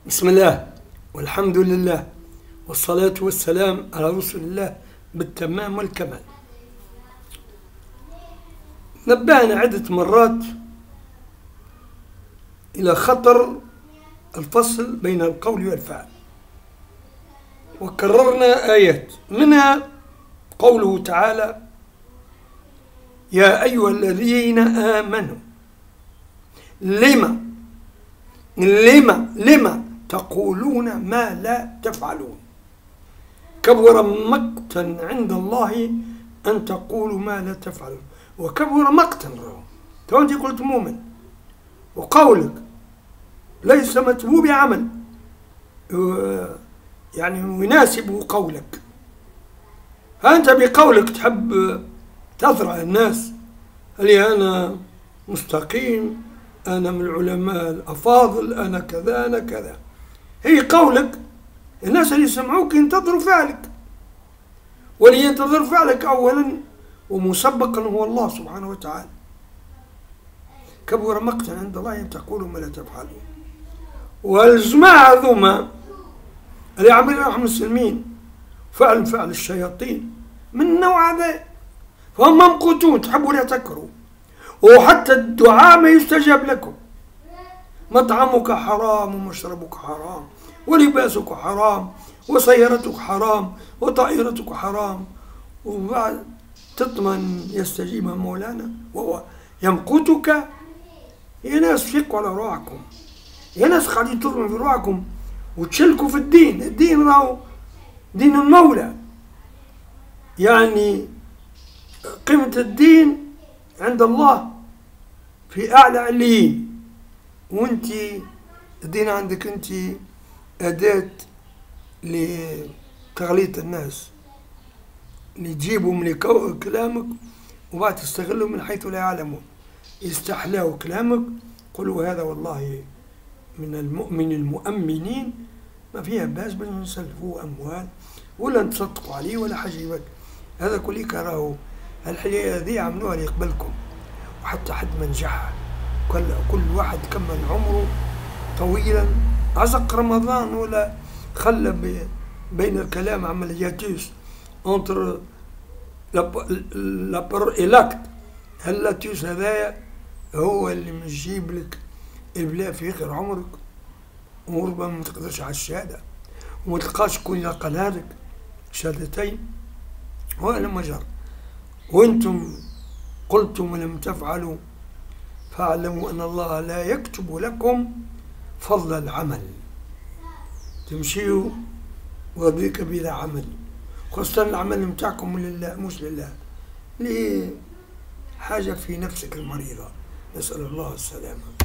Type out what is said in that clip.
بسم الله والحمد لله والصلاة والسلام على رسول الله بالتمام والكمال. نبهنا عدة مرات إلى خطر الفصل بين القول والفعل، وكررنا آيات منها قوله تعالى: يا أيها الذين آمنوا لما تقولون ما لا تفعلون، كبر مقتا عند الله أن تقولوا ما لا تفعلون. وكبر مقتا، تو أنت قلت مؤمن وقولك ليس متبوب عمل يعني يناسب قولك، فأنت بقولك تحب تثرى الناس اللي أنا مستقيم، أنا من العلماء الأفاضل، أنا كذا أنا كذا. هي قولك الناس اللي يسمعوك ينتظروا فعلك، واللي ينتظر فعلك أولا ومسبقا هو الله سبحانه وتعالى. كبر مقتا عند الله أن تقولوا ما لا تفعلون. والجماعة ذوما اللي عملوا نحن المسلمين فعل الشياطين من النوع هذا، فهم ممقوتون، تحبوا لا تكرهوا، وحتى الدعاء ما يستجاب لكم. مطعمك حرام ومشربك حرام ولباسك حرام وسيارتك حرام وطائرتك حرام، وبعد تطمن يستجيب مولانا وهو يمقتك. يا ناس فيقوا على روحكم، يا ناس قاعدين تظلموا في روحكم وتشلكوا في الدين. الدين راهو دين المولى، يعني قيمة الدين عند الله في أعلى عليين، وانت الدين عندك انت أداة لتغليط الناس، اللي تجيبوا من كلامك وبعد تستغلوا من حيث لا يعلمون، يستحلاوا كلامك، قلوا هذا والله من المؤمن المؤمنين، ما فيها باس بس نسلفوه أموال ولا نتصدقوا عليه ولا حاجة يبك. هذا كليك راهو الحلية هذه عملوها ليقبلكم، وحتى حد ما نجح كل واحد كمل عمره طويلا عزق رمضان ولا خلى بين الكلام عملياتيس انتر لابر إلاكت. هاللاتيس هذايا هو اللي مجيب لك البلاء في آخر عمرك، وربما ما تقدرش على الشهادة وما تلقاش كون يلقى لك شهادتين ولا مجر. وانتم قلتم ولم تفعلوا فاعلموا أن الله لا يكتب لكم فضل العمل، تمشيوا وبيك بلا عمل، خاصة العمل متاعكم لله مش لله، ليه حاجة في نفسك المريضة. نسأل الله السلامة.